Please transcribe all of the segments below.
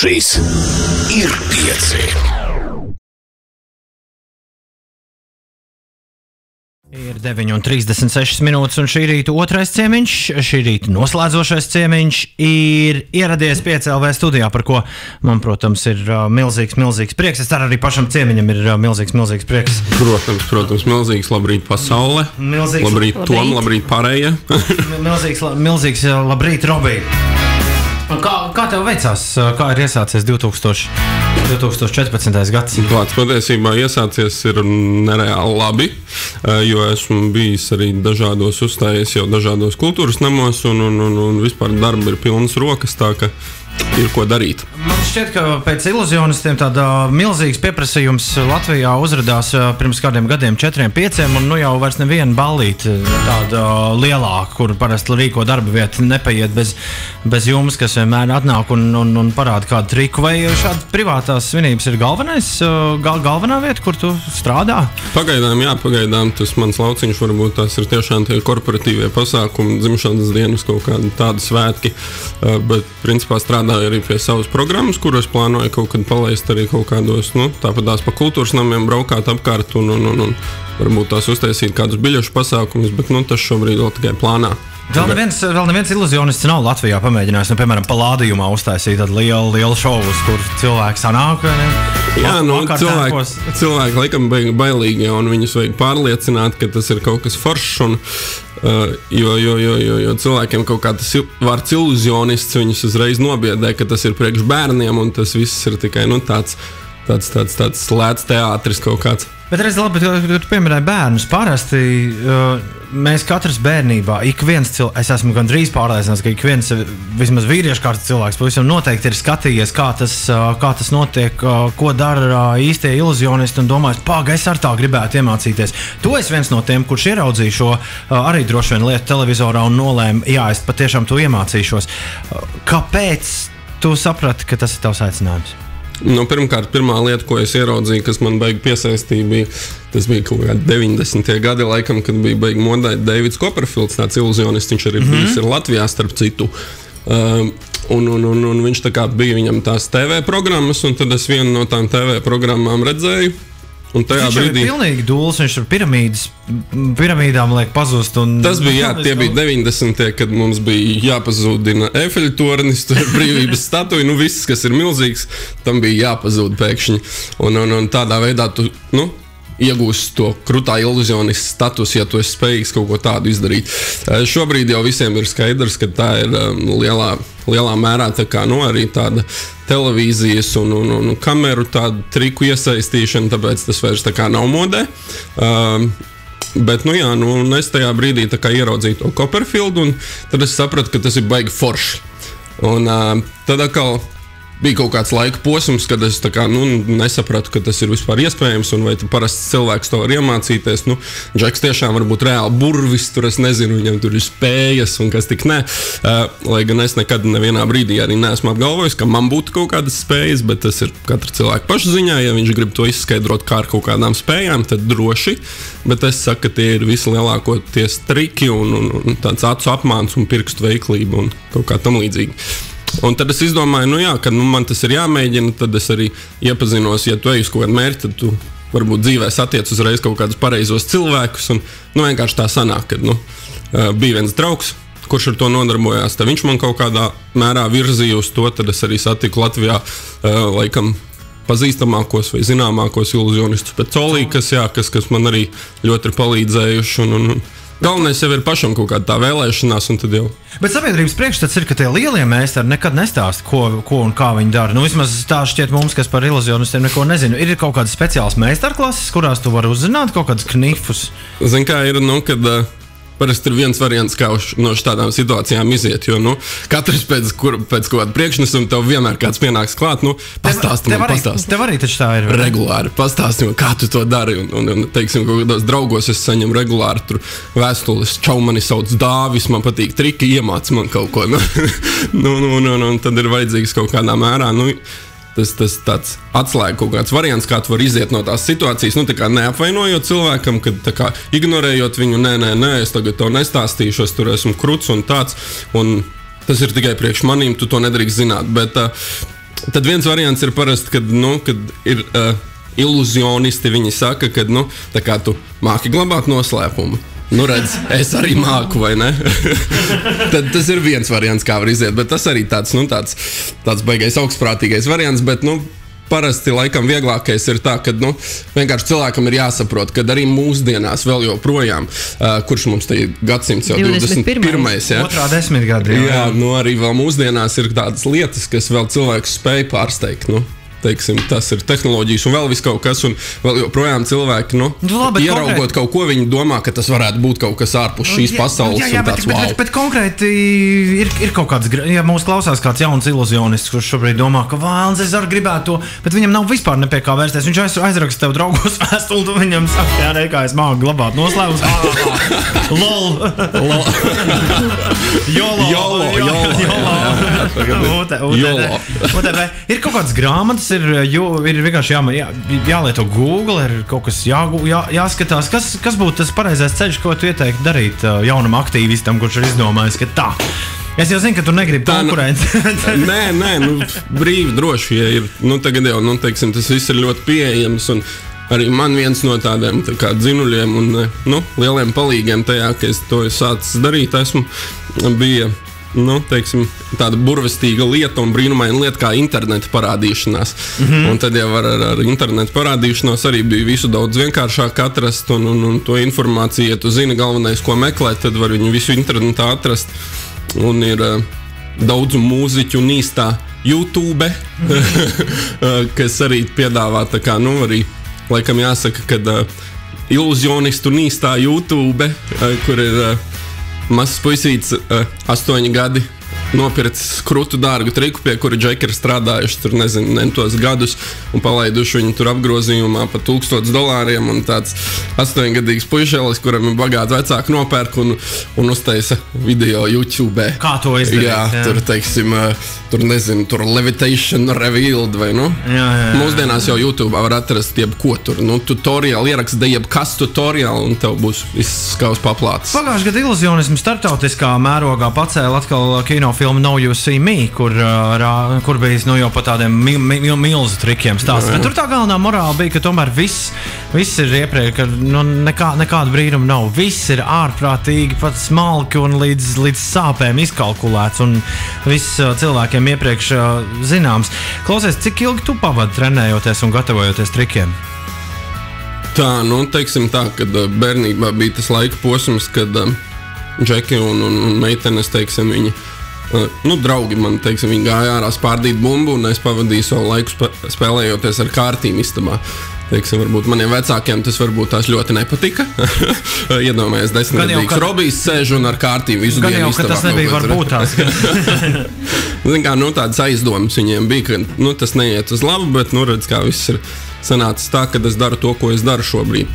Šis ir pieci. Ir 9:36 minūtes, un šī rīta otrais ciemiņš, šī rīta noslēdzošais ciemiņš ir ieradies 5LV studijā, par ko man, protams, ir milzīgs prieks. Es ceru, arī pašam ciemiņam ir milzīgs prieks. Protams, milzīgs labrīt pasaule. Labrīt Tom, labrīt pārējie. milzīgs labrīt, Robī. Kā tev veicās? Kā ir iesācies 2014. gads? Klāts patiesībā iesācies ir nereāli labi, jo esmu bijis arī dažādos uzstājies jau dažādos kultūras namos un vispār darba ir pilnas rokas, tā ka ir ko darīt. Man šķiet, ka pēc iluzionistiem tāda milzīgs pieprasījums Latvijā uzradās pirms kādiem gadiem 4-5, un nu jau vairs neviena ballīte tāda lielāka, kur parasti rīko darba vieta nepaiet bez jums, kas vienmēr atnāk un parāda kādu triku. Vai šāda privātās svinības ir galvenā vieta, kur tu strādā? Pagaidām tas mans lauciņš, varbūt tās ir tiešām tie korporatīvie pasākumi, dzimšanas dienas, kaut kādi tādi svētki, bet principā strādāju arī pie savas programmas, kuras plānoju kaut kad palaist arī kaut kādos, tāpat tās pa kultūras namiem braukāt apkārt un varbūt tās uztaisīt kādus biļešu pasākumus, bet tas šobrīd vēl tikai plānā. Vēl neviens iluzionists nav Latvijā pamēģinājis, piemēram, Palādījumā uztaisīt tādu lielu šovu, kur cilvēki sanāk. Cilvēki laikam bailīgi, un viņus vajag pārliecināt, ka tas ir kaut kas foršs, jo cilvēkiem kaut kā tas vārds iluzionists viņus uzreiz nobiedē, ka tas ir priekš bērniem, un tas viss ir tikai tāds lēts teātris kaut kāds. Bet reiz labi, ka tu pieminēji bērnus. Parasti mēs katrs bērnībā, es esmu gandrīz pārliecināts, ka ik viens vismaz vīriešu kārtas cilvēks pavisam noteikti ir skatījies, kā tas notiek, ko dara īstie iluzionisti un domājis, es ar tā gribētu iemācīties. Tu esi viens no tiem, kurš ieraudzīja šo arī droši vien lietu televizorā un nolēma, es patiešām to iemācīšos. Kāpēc tu saprati, ka tas ir tavs aicinājums? Pirmkārt, pirmā lieta, ko es ieraudzīju, kas man baigi piesaistīja, tas bija kaut kādi 90. gadi, laikam, kad bija baigi modai Deivids Kopperfields, tāds iluzionists, viņš arī bijis ir Latvijā, starp citu. Un viņš tā kā bija viņam tās TV programmas, un tad es vienu no tām TV programmām redzēju. Viņš ir pilnīgi dūls, viņš ar piramīdām liek pazust. Tas bija, tie bija 90. kad mums bija jāpazūdina Eifeļa tornis, brīvības statuja, viss, kas ir milzīgs, tam bija jāpazūd pēkšņi. Un tādā veidā tu, iegūsi to krutā iluzionista status, ja tu esi spējīgs kaut ko tādu izdarīt. Šobrīd jau visiem ir skaidrs, ka tā ir lielā mērā tā kā, arī tāda televīzijas un kameru tādu triku iesaistīšana, tāpēc tas vairs tā kā nav modē. Bet, es tajā brīdī tā kā ieraudzīju to Kopperfieldu, un tad es sapratu, ka tas ir baigi forši. Un tad atkal bija kaut kāds laika posms, kad es tā kā, nesapratu, ka tas ir vispār iespējams, un vai tu parasts cilvēks to var iemācīties. Džeks tiešām var būt reāli burvis, tur es nezinu, viņam tur ir spējas un kas tik ne. Lai gan es nekad nevienā brīdī arī neesmu apgalvojis, ka man būtu kaut kādas spējas, bet tas ir katra cilvēka pašziņā. Ja viņš grib to izskaidrot kā ar kaut kādām spējām, tad droši. Bet es saku, ka tie ir vislielākoties triki un tāds acu apmāns un pirkstu veiklība un kaut kā tam līdzīgi. Un tad es izdomāju, ka man tas ir jāmēģina, tad es arī iepazinos, ja tu ej uz kaut kādu mērķi, tad tu varbūt dzīvē satiec uzreiz kaut kādus pareizos cilvēkus, un vienkārši tā sanāk, kad bija viens draugs, kurš ar to nodarbojās, tad viņš man kaut kādā mērā virzīja uz to, tad es arī satiku Latvijā laikam pazīstamākos vai zināmākos iluzionistus pēc Olī, kas man arī ļoti ir palīdzējuši, un galvenais jau ir pašam kaut kāda tā vēlēšanās, un tad jau. Bet sabiedrības priekšstats ir, ka tie lielie meistari nekad nestāsta, ko un kā viņi dara. Vismaz tā šķiet mums, kas par iluzionistiem neko nezinu. Ir kaut kādas speciālas meistarklases, kurās tu vari uzzināt kaut kādus knifus? Zini, kā ir, kad parasti ir viens variants, kā no šādām situācijām iziet, jo katrs pēc kaut kāda priekšnesuma tev vienmēr kāds pienāks klāt, pastāsti man. Tev arī taču tā ir. Regulāri pastāsti man, kā tu to dari, un teiksim, kaut kādos draugos es saņemu regulāri tur vēstules, čau, mani sauc Dāvis, man patīk triki, iemāc man kaut ko, un tad ir vajadzīgs kaut kādā mērā, Tas tāds atslēga kaut kāds variants, kā tu vari iziet no tās situācijas, tā kā neapvainojot cilvēkam, kad tā kā ignorējot viņu, nē, es tagad to nestāstīšu, es tur esmu kruts un tāds, un tas ir tikai priekš manīm, tu to nedrīkst zināt, bet Tad viens variants ir parasti, kad ir iluzionisti, viņi saka, ka, tā kā tu māki glabāt noslēpumu. Redz, es arī māku, vai ne? Tad tas ir viens variants, kā var iziet, bet tas arī tāds baigais augstprātīgais variants, bet, parasti laikam vieglākais ir tā, ka, vienkārši cilvēkam ir jāsaprot, ka arī mūsdienās vēl joprojām, kurš mums te gadsimts jau 21. Jā. Otrā desmitgadē. Jā, arī vēl mūsdienās ir tādas lietas, kas vēl cilvēkus spēj pārsteigt, Teiksim, tas ir tehnoloģijas un vēl viss kaut kas, un vēl joprojām cilvēki, ieraugot kaut ko, viņi domā, ka tas varētu būt kaut kas ārpus šīs pasaules. Jā, bet konkrēti ir kaut kāds, ja mūs klausās kāds jauns iluzionists, kurš šobrīd domā, ka vēlns, es arī gribētu to, bet viņam nav vispār ne pie kā vērsties. Viņš aizraksta tev draugos vēstuli, tu viņam saka, jā, kā es māku glabāt noslēpums. LOL. Ir kaut kāds grāmatas, ir vienkārši jālieto Google, ir kaut kas jāskatās. Kas būtu tas pareizais ceļš, ko tu ieteiktu darīt jaunam aktīvistam, kurš ir izdomājis, ka tā? Es jau zinu, ka tu negribi konkurenci. Nē, brīvi, droši, ja ir. Tagad jau, teiksim, tas viss ir ļoti pieejams, un arī man viens no tādiem dzinuļiem un lieliem palīgiem tajā, ka es to sācis darīt, bija teiksim, tāda burvestīga lieta un brīnumaina lieta kā interneta parādīšanās. Un tad jau ar internetu parādīšanos arī bija visu daudz vienkāršāk atrast un to informāciju, ja tu zini galvenais, ko meklēt, tad var viņu visu internetā atrast. Un ir daudz mūziķu un īstā YouTube, kas arī piedāvā tā kā, arī laikam jāsaka, kad iluzionistu un īstā YouTube, kur ir mazs puisīts 8 gadi nopircis krutu dārgu triku, pie kura džeki ir strādājuši tur, tos gadus un palaiduši viņu tur apgrozījumā pa $1000 un tāds 8-gadīgs puišelis, kuram ir bagāti vecāki nopērk un uztaisa video YouTube. Kā to izdarīt? Jā, tur, teiksim, tur levitation revealed vai, Jā. Mūsdienās jau YouTube var atrast jebko tur, tutoriāli, ieraksta jebkas tutoriāli un tev būs viss skaus paplāts. Pagājušajā gadā iluzionismu starptautiskā mērogā pacēla atkal kinofilmu No You See Me, kur bija jau pa tādiem milzu trikiem stāsts. Bet tur tā galvenā morāla bija, ka tomēr viss ir iepriekš, ka nekāda brīnuma nav. Viss ir ārprātīgi, pat smalki un līdz sāpēm izkalkulēts un viss cilvēkiem iepriekš zināms. Klausies, cik ilgi tu pavadi trenējoties un gatavojoties trikiem? Tā, teiksim tā, kad bērnībā bija tas laika posms, kad džeki un meitenes, teiksim, viņi draugi man, teiksim, viņi gāja ārā spārdīt bumbu un es pavadīju savu laiku spēlējoties ar kārtīm istabā. Teiksim, varbūt maniem vecākiem tas varbūt tās ļoti nepatika. Iedomājies, 10-gadīgs Robijs sēž un ar kārtīm visu dienu istabā. Gan jau, ka tas nebija varbūt tās. Zin kā, tādas aizdomas viņiem bija, ka tas neiet uz labu, bet, redz, kā viss ir sanācis tā, ka es daru to, ko es daru šobrīd.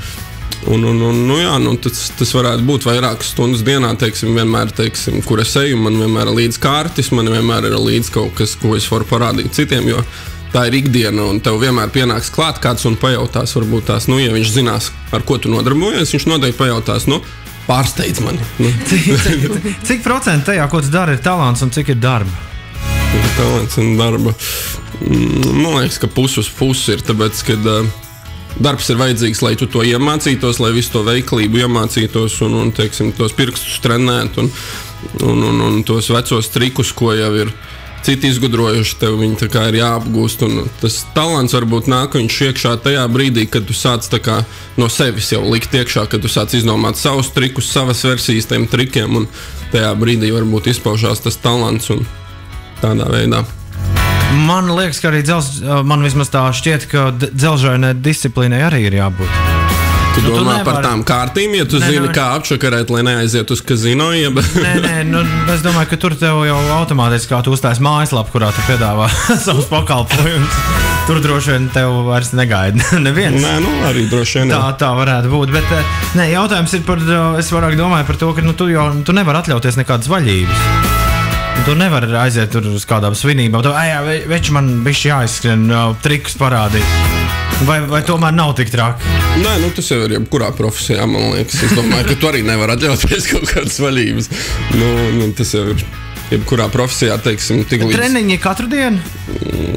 Tas varētu būt vairākas stundas dienā, teiksim, vienmēr, teiksim, kur es eju, man vienmēr ir līdz kārtis, man vienmēr ir līdz kaut kas, ko es varu parādīt citiem, jo tā ir ikdiena, un tev vienmēr pienāks klāt kāds un pajautās, varbūt tās, ja viņš zinās, ar ko tu nodarbojies, viņš noteikti pajautās, pārsteidz mani. Cik procenti tajā, ko tu dari, ir talants un cik ir darba? Talants un darba. Man liekas, ka pusi uz pusi ir, tāpēc, kad darbs ir vajadzīgs, lai tu to iemācītos, lai visu to veiklību iemācītos un teiksim, tos pirkstus trenēt un tos vecos trikus, ko jau ir citi izgudrojuši, tev viņi tā kā ir jāapgūst. Un tas talants varbūt nāk viņš iekšā tajā brīdī, kad tu sāc tā kā no sevis jau likt iekšā, kad tu sāc izdomāt savus trikus, savas versijas tiem trikiem, un tajā brīdī varbūt izpaužās tas talants un tādā veidā. Man liekas, ka arī man vismaz tā šķiet, ka dzelžainai disciplīnai arī ir jābūt. Tu domā par tām kārtīm, ja tu zini, kā apšakarēt, lai neaiziet uz kazino? Nē, es domāju, ka tur tev jau automātiski kā tu uzstājas mājaslapu, kurā tu piedāvā savus pakalpojumus. Tur droši vien tev vairs negaida neviens. Nē, arī droši vien. Tā varētu būt, bet jautājums ir par, es vairāk domāju par to, ka tu nevar atļauties nekādas vaļības. Tu nevari aiziet tur uz kādām svinībām. Veči man bišķi jāizskrien trikus parādīt. Vai tomēr nav tik traki? Nē, tas jau ir jebkurā profesijā, man liekas. Es domāju, ka tu arī nevar atļauties kaut kādas vaļības. Tas jau ir jebkurā profesijā, teiksim, tik līdz... Treniņi katru dienu?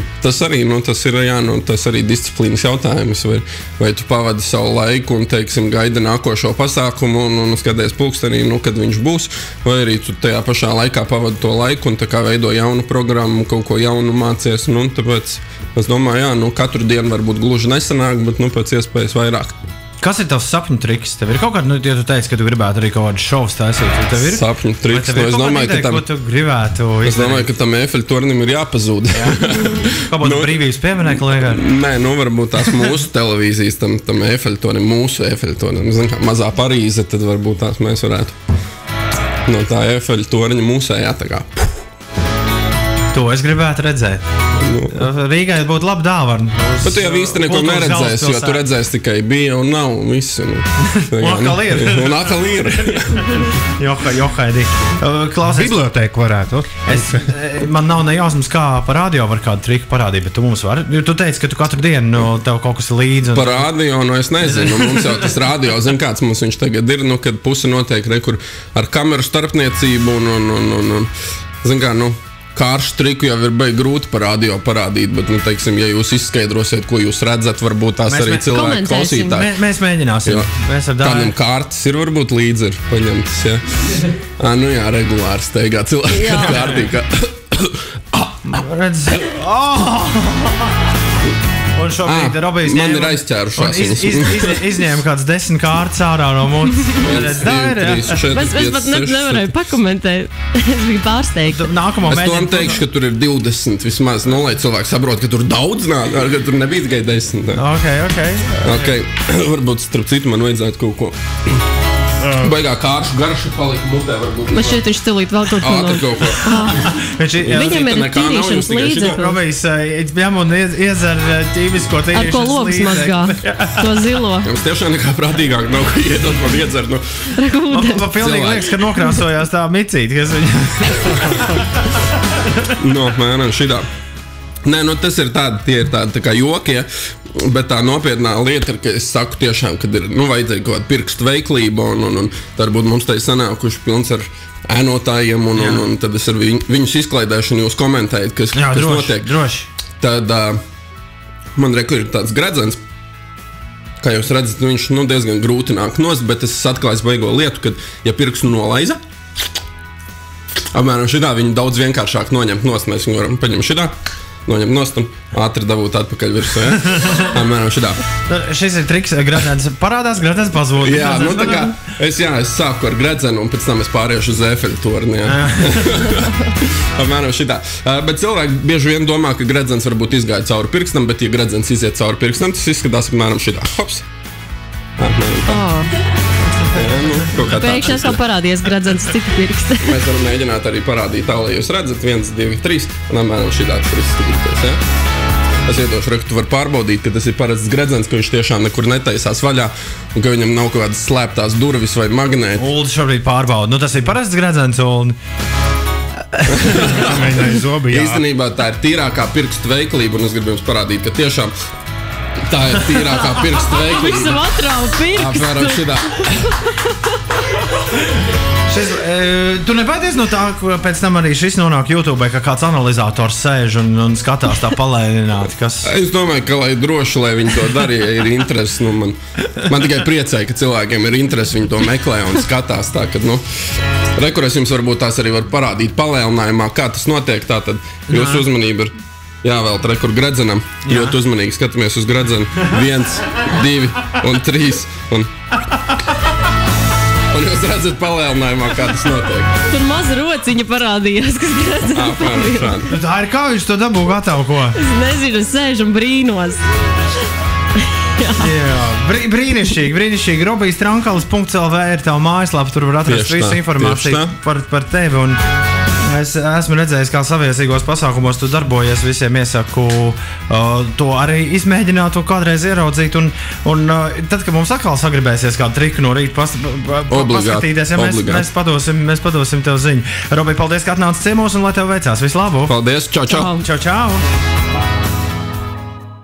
Tas arī, tas ir tas arī disciplīnas jautājums. Vai tu pavadi savu laiku un, teiksim, gaidi nākošo pasākumu un skaties pulkstenī, kad viņš būs, vai arī tu tajā pašā laikā pavadi to laiku un tā kā veido jaunu programmu, kaut ko jaunu mācies. Tāpēc es domāju, katru dienu varbūt gluži nesanāk, bet pēc iespējas vairāk. Kas ir tavs sapņu triks? Tev ir kaut kāda, ja tu teici, ka tu gribētu arī kaut kādu šovu taisīt, tev ir sapņu triks. Es domāju, ka tam Eiffeļa tornim ir jāpazūd. Kāpēc brīvības pieminekli liekā? Nē, varbūt tās mūsu televīzijas, tam Eiffeļa tornim, mūsu Eiffeļa tornim. Zin, kā mazā Parīze, tad varbūt tās mēs varētu no tā Eiffeļa torņa mūsējā tā kā. To es gribētu redzēt. Rīgai būtu laba dāvana. Bet tu jau īsti neko neredzēsi, jo tu redzēsi tikai bija un nav visi. Un atkal ir. Johaidī. Bibliotēku varētu. Man nav nejausmas, kā par radio var kādu triku parādīt, bet tu mums vari. Tu teici, ka tu katru dienu tev kaut kas ir līdzi. Par radio, es nezinu. Mums jau tas radio, kāds mums viņš tagad ir, kad puse notiek rekur ar kameru starpniecību un zin kā, kāršu triku jau ir baigi grūti par radio parādīt, bet, teiksim, ja jūs izskaidrosiet, ko jūs redzat, varbūt tās arī cilvēki klausītāji. Mēs mēģināsim. Kādam kārtas ir varbūt līdzi ir paņemtas, ja? Regulāri steigā cilvēki kārtī. Redz. Un šobrīd Robijs man ir aizķērušās. Izņēma kāds 10 kārtas ārā no mutes. Es pat nevarēju pakomentēt. Es biju pārsteigta. Es to teikšu, ka tur ir 20 vismaz, lai cilvēki saprot, ka tur daudz nāk, ka tur nebija tikai 10. Ok. Varbūt starp citu man vajadzētu kaut ko. Baigā kāršu garša palika mutē varbūt. Man šeit viņš cilīt vēl kaut ko. Viņam ir tīrīšanas līdzekļi. Robijs ņem un iezer ķīmisko tīrīšanas līdzekļi. Ar ko logus mazgā, to zilo. Jums tiešām nekā prātīgāk nav, ka iedot man iedzer. Man pilnīgi liekas, ka nokrāsojās tā micīte, kas viņa. Mēram šitā. Nē, tas ir tie ir tādi tā kā joki, bet tā nopietnā lieta ir, ka es saku tiešām, kad ir, vajadzēja kaut kāda pirkstu veiklība un varbūt mums tai sanākuši pilns ar ēnotājiem un tad es ar viņus izklaidēšu un jūs komentējat, kas notiek. Droši. Tad man rekur ir tāds gredzens, kā jūs redzat, viņš diezgan grūti nāk nost, bet es atklāju baigo lietu, kad, ja pirkstu nolaiza, apmēram šitā viņu daudz vienkāršāk noņemt nost, mēs viņu varam paņemt šitā. Noņemt nost un ātri dabūt atpakaļ virsū, Apmēram šitā. Šis ir triks, gredzens parādās, gredzens pazūd. Jā, tā kā es sāku ar gredzenu un pēc tam es pāriešu uz Eiffeļa torni, Apmēram šitā. Bet cilvēki bieži vien domā, ka gredzens varbūt izgāja cauri pirkstam, bet ja gredzens iziet cauri pirkstam, tas izskatās apmēram šitā. Hops. Pēkšņi es vēl parādījies gredzens citu pirksti. Mēs varam mēģināt arī parādīt tā, lai jūs redzat 1, 2, 3 un apmēram šitā tas izskatīties, Es iedošu, tu vari pārbaudīt, ka tas ir parasts gredzens, ka viņš tiešām nekur netaisās vaļā un ka viņam nav kaut kādas slēptās durvis vai magnēti. Uldi šobrīd pārbauda. Tas ir parasts gredzens, Uldi. Īstenībā tā ir tīrākā pirkstu veiklība un es gribu jums parādīt, ka tiešām tā ir tīrākā pirkstu veiklība. Visam atrauj pirkstu. Apmēram šitā. Tu nebaidies no tā, ka pēc tam arī šis nonāk YouTube, ka kāds analizators sēž un skatās tā palēnināti, kas... Es domāju, ka lai droši, lai viņi to darīja, ir interesi. Man tikai priecēja, ka cilvēkiem ir interesi, viņi to meklē un skatās tā, ka, rekur es jums varbūt tās arī var parādīt palēlinājumā, kā tas notiek, tātad jūsu uzmanība ir jāvēlt rekur gredzenam, ļoti uzmanīgi skatāmies uz gredzenu. 1, 2 un 3 un jūs redzat palēlinājumā, kā tas notiek. Tur maza rociņa parādījās, kas gredzena. Tā ir kā viņš to dabū gatavu, ko? Es nezinu, es sēžu un brīnos. Brīnišķīgi. Robijs Trankalis.lv ir tava mājaslapa, tur var atrast visu informāciju par tevi. Un es esmu redzējis, kā saviesīgos pasākumos tu darbojies, visiem iesaku to arī izmēģināt un kādreiz ieraudzīt. Un tad, kad mums atkal sagribēsies kādu triku no rīta paskatīties, mēs padosim tev ziņu. Robij, paldies, ka atnāci ciemos un lai tev veicās. Visu labu! Paldies, čau! Čau!